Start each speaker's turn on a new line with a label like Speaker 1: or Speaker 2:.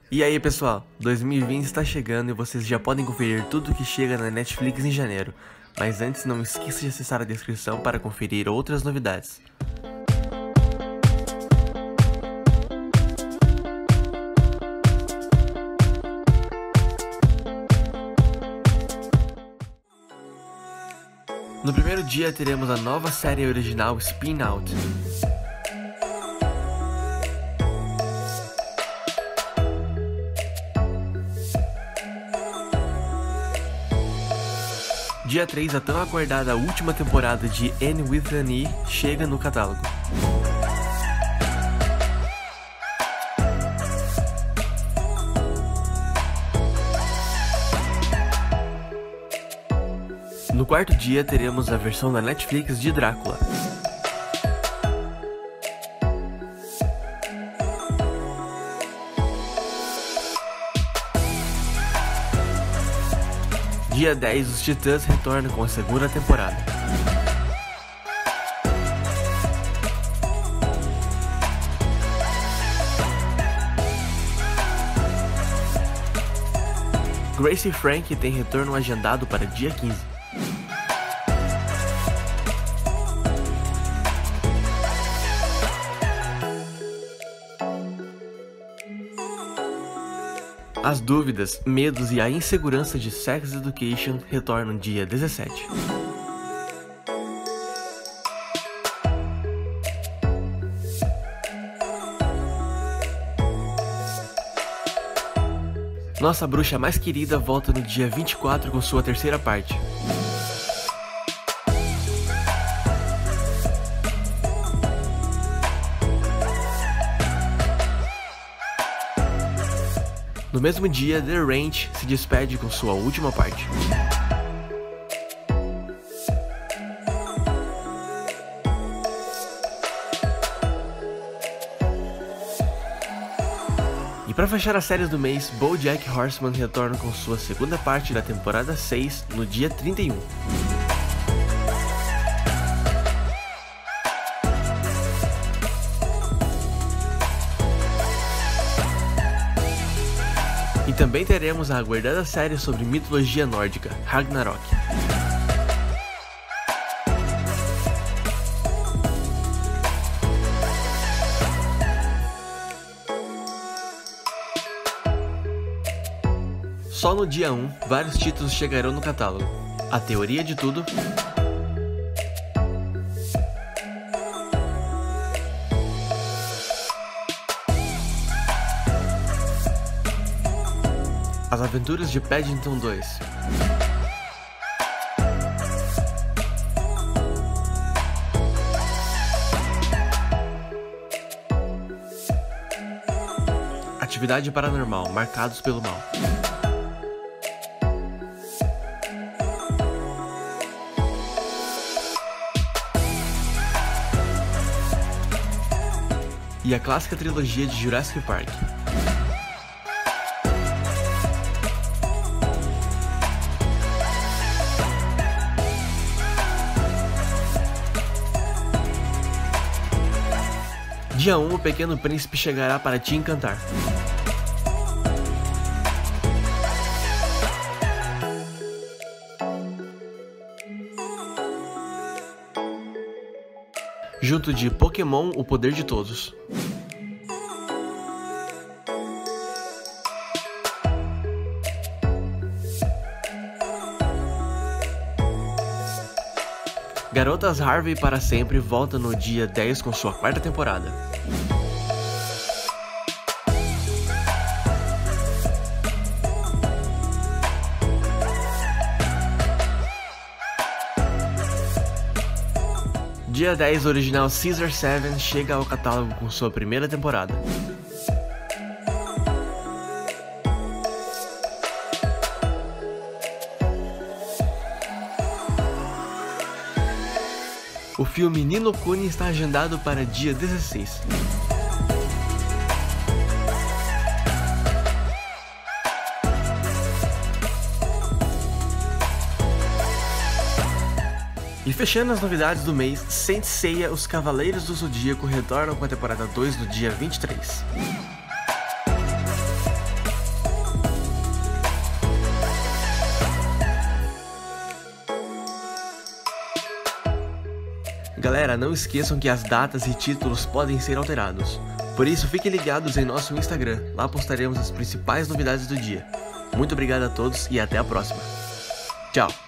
Speaker 1: E aí pessoal, 2020 está chegando e vocês já podem conferir tudo que chega na Netflix em janeiro. Mas antes, não esqueça de acessar a descrição para conferir outras novidades. No primeiro dia teremos a nova série original Spin Out. Dia 3, a tão aguardada última temporada de Anne with an E chega no catálogo. No quarto dia teremos a versão da Netflix de Drácula. Dia 10, os Titãs retornam com a segunda temporada. Grace e Frank tem retorno agendado para dia 15. As dúvidas, medos e a insegurança de Sex Education retornam dia 17. Nossa bruxa mais querida volta no dia 24 com sua terceira parte. No mesmo dia, The Ranch se despede com sua última parte. E para fechar as séries do mês, BoJack Horseman retorna com sua segunda parte da temporada 6 no dia 31. E também teremos a aguardada série sobre mitologia nórdica, Ragnarok. Só no dia 1, vários títulos chegarão no catálogo. A Teoria de Tudo, As Aventuras de Paddington 2, Atividade Paranormal, Marcados pelo Mal, e a clássica trilogia de Jurassic Park. Dia 1, o Pequeno Príncipe chegará para te encantar. Junto de Pokémon, o Poder de Todos. Garotas Harvey para Sempre volta no dia 10 com sua quarta temporada. Dia 10, o original Caesar 7 chega ao catálogo com sua primeira temporada. O filme Ni no Kuni está agendado para dia 16. E fechando as novidades do mês, Saint Seiya, Os Cavaleiros do Zodíaco retornam com a temporada 2 no dia 23. Galera, não esqueçam que as datas e títulos podem ser alterados. Por isso, fiquem ligados em nosso Instagram, lá postaremos as principais novidades do dia. Muito obrigado a todos e até a próxima. Tchau!